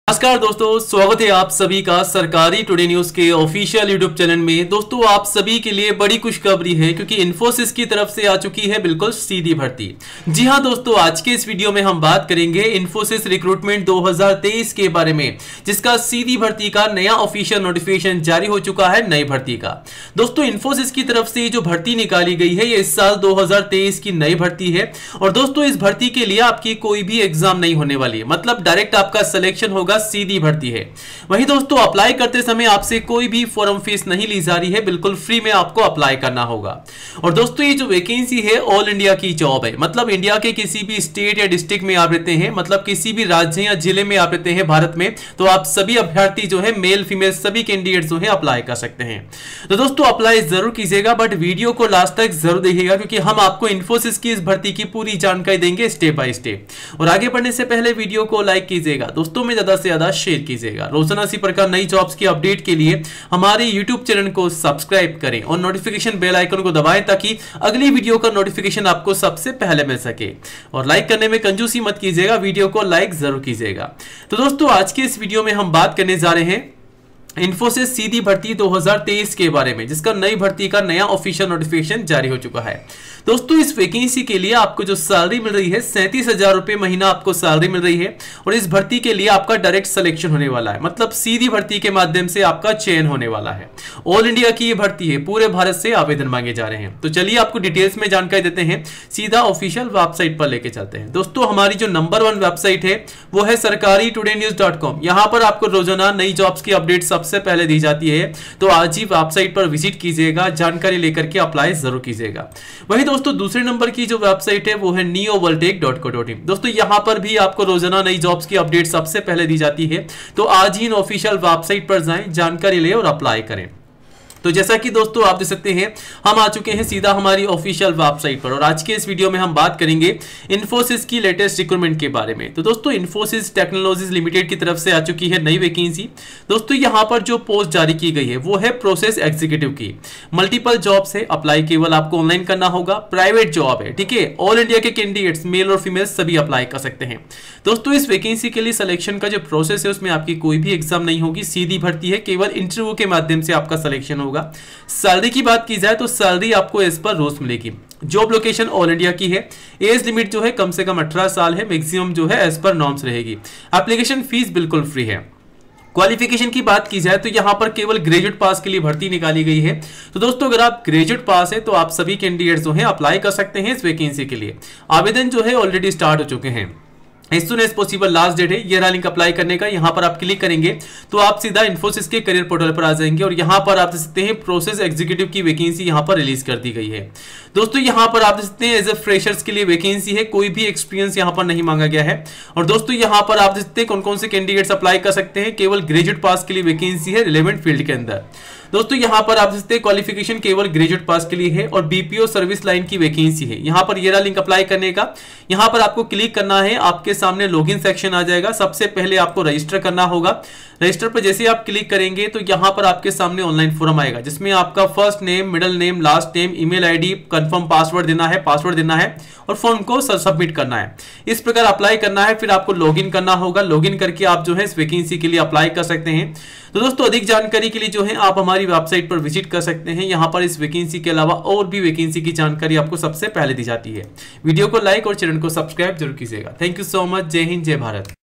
नमस्कार दोस्तों, स्वागत है आप सभी का सरकारी टुडे न्यूज के ऑफिशियल यूट्यूब चैनल में। दोस्तों आप सभी के लिए बड़ी खुशखबरी है क्योंकि इन्फोसिस की तरफ से आ चुकी है बिल्कुल सीधी भर्ती। जी हां दोस्तों, आज के इस वीडियो में हम बात करेंगे इन्फोसिस रिक्रूटमेंट 2023 के बारे में, जिसका सीधी भर्ती का नया ऑफिशियल नोटिफिकेशन जारी हो चुका है नई भर्ती का। दोस्तों इन्फोसिस की तरफ से जो भर्ती निकाली गई है ये इस साल 2023 की नई भर्ती है और दोस्तों इस भर्ती के लिए आपकी कोई भी एग्जाम नहीं होने वाली है, मतलब डायरेक्ट आपका सिलेक्शन होगा, सीधी भर्ती है। वहीं दोस्तों अप्लाई करते समय आपसे कोई भी फॉर्म फीस नहीं ली जा रही है, बिल्कुल फ्री में आपको अप्लाई करना होगा। और दोस्तों ये जो वैकेंसी है ऑल इंडिया की जॉब है, मतलब इंडिया के किसी भी स्टेट या डिस्ट्रिक्ट में आप रहते हैं, मतलब किसी भी राज्य या जिले में आप रहते हैं भारत में, तो आप सभी अभ्यर्थी जो है मेल फीमेल सभी कैंडिडेट जो है अप्लाई कर सकते हैं। तो दोस्तों अप्लाई जरूर कीजिएगा, बट वीडियो को लास्ट तक जरूर देखिएगा क्योंकि हम आपको इन्फोसिस की इस भर्ती की पूरी जानकारी देंगे स्टेप बाय स्टेप। और आगे बढ़ने से पहले वीडियो को लाइक कीजिएगा, दोस्तों में ज्यादा से ज्यादा शेयर कीजिएगा। रोजाना इसी प्रकार नई जॉब्स की अपडेट के लिए हमारे यूट्यूब चैनल को सब्सक्राइब करें और नोटिफिकेशन बेल आइकन को दबाएं ताकि अगली वीडियो का नोटिफिकेशन आपको सबसे पहले मिल सके। और लाइक करने में कंजूसी मत कीजिएगा, वीडियो को लाइक जरूर कीजिएगा। तो दोस्तों आज के इस वीडियो में हम बात करने जा रहे हैं इन्फोसिस सीधी भर्ती 2023 के बारे में, जिसका नई भर्ती का नया ऑफिशियल नोटिफिकेशन जारी हो चुका है। दोस्तों इस वैकेंसी के लिए आपको जो सैलरी मिल रही है 37,000 रुपए महीना आपको सैलरी मिल रही है और इस भर्ती के लिए आपका डायरेक्ट सिलेक्शन होने वाला है, मतलब सीधी भर्ती के माध्यम से आपका चयन होने वाला है। ऑल इंडिया की ये भर्ती है, पूरे भारत से आवेदन मांगे जा रहे हैं। तो चलिए आपको डिटेल्स में जानकारी देते हैं, सीधा ऑफिशियल वेबसाइट पर लेके चलते हैं। दोस्तों हमारी जो नंबर 1 वेबसाइट है वो है sarkari-today-news.com। यहाँ पर आपको रोजाना नई जॉब्स की अपडेट सबसे पहले दी जाती है, तो आज ही वेबसाइट पर विजिट कीजिएगा, जानकारी लेकर के अप्लाई जरूर कीजिएगा। वहीं दोस्तों दूसरे नंबर की जो वेबसाइट है वो है neovoltaic.co.in। दोस्तों यहां पर भी आपको रोजाना नई जॉब्स की अपडेट सबसे पहले दी जाती है, तो आज ही इन ऑफिशियल वेबसाइट पर जाएं, जानकारी लें और अप्लाई करें। तो जैसा कि दोस्तों आप देख सकते हैं हम आ चुके हैं सीधा हमारी ऑफिशियल वेबसाइट पर और आज के इस वीडियो में हम बात करेंगे इन्फोसिस की लेटेस्ट रिक्रूटमेंट के बारे में। तो दोस्तों इन्फोसिस टेक्नोलॉजीज लिमिटेड की तरफ से आ चुकी है नई वैकेंसी। दोस्तों यहां पर जो पोस्ट जारी की गई है वो है प्रोसेस एग्जीक्यूटिव की। मल्टीपल जॉब्स है, अप्लाई केवल आपको ऑनलाइन करना होगा, प्राइवेट जॉब है, ठीक है। ऑल इंडिया के कैंडिडेट्स मेल और फीमेल सभी अप्लाई कर सकते हैं। दोस्तों इस वैकेंसी के लिए सिलेक्शन का जो प्रोसेस है उसमें आपकी कोई भी एग्जाम नहीं होगी, सीधी भर्ती है, केवल इंटरव्यू के माध्यम से आपका सिलेक्शन होगा। सैलरी की बात की जाए तो सैलरी आपको एज पर रोज मिलेगी। जॉब लोकेशन ऑल इंडिया की है। एज लिमिट जो है कम से कम 18 साल है, मैक्सिमम जो है एज पर नॉर्म्स रहेगी। एप्लीकेशन फीस बिल्कुल फ्री है। क्वालिफिकेशन की बात की जाए तो यहां पर केवल ग्रेजुएट पास के लिए भर्ती निकाली गई है। तो दोस्तों अगर आप ग्रेजुएट पास है तो आप सभी कैंडिडेट जो है अप्लाई कर सकते हैं इस वैकेंसी के लिए। आवेदन जो है ऑलरेडी स्टार्ट हो चुके हैं। As soon as possible last date है ये रहा लिंक अप्लाई करने का। यहाँ पर आप क्लिक करेंगे तो आप सीधा इन्फोसिस के करियर पोर्टल पर आ जाएंगे और यहाँ पर आप देख सकते हैं प्रोसेस एग्जीक्यूटिव की वैकेंसी यहाँ पर रिलीज कर दी गई है। दोस्तों यहाँ पर आप देख सकते हैं एज ए फ्रेशर्स के लिए वैकेंसी है, कोई भी एक्सपीरियंस यहाँ पर नहीं मांगा गया है। और दोस्तों यहाँ पर आप देख सकते हैं कौन कौन से कैंडिडेट्स अप्लाई कर सकते हैं, केवल ग्रेजुएट पास के लिए वैकेंसी है रिलेवेंट फील्ड के अंदर। दोस्तों यहाँ पर आप देख सकते हैं क्वालिफिकेशन केवल ग्रेजुएट पास के लिए है और बीपीओ सर्विस लाइन की वैकेंसी है। यहाँ पर ये रहा लिंक अप्लाई करने का। यहाँ पर आपको क्लिक करना है, आपके सामने लॉगिन सेक्शन आ जाएगा। सबसे पहले आपको रजिस्टर करना होगा। रजिस्टर पर जैसे आप क्लिक करेंगे तो यहाँ पर आपके सामने ऑनलाइन फॉर्म आएगा जिसमें आपका first name, middle name, last name, email ID, confirm password देना है और फॉर्म को सबमिट करना है। इस प्रकार अप्लाई करना है, फिर आपको लॉगिन करना होगा। लॉगिन करके आप जो है इस वैकेंसी के लिए अप्लाई कर सकते हैं। तो दोस्तों अधिक जानकारी के लिए जो है आप हमारी वेबसाइट पर विजिट कर सकते हैं। यहाँ पर इस वैकेंसी के अलावा और भी वैकेंसी की जानकारी आपको सबसे पहले दी जाती है। वीडियो को लाइक और चैनल को सब्सक्राइब जरूर कीजिएगा। Thank you so much. जय हिंद, जय भारत।